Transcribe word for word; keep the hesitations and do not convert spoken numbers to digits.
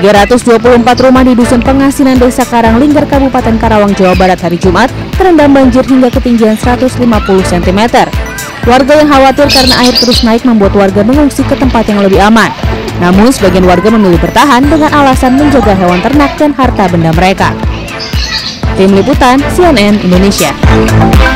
tiga ratus dua puluh empat rumah di Dusun Pengasinan Desa Karanglinggar, Kabupaten Karawang, Jawa Barat hari Jumat terendam banjir hingga ketinggian seratus lima puluh sentimeter. Warga yang khawatir karena air terus naik membuat warga mengungsi ke tempat yang lebih aman. Namun sebagian warga memilih bertahan dengan alasan menjaga hewan ternak dan harta benda mereka. Tim Liputan C N N Indonesia.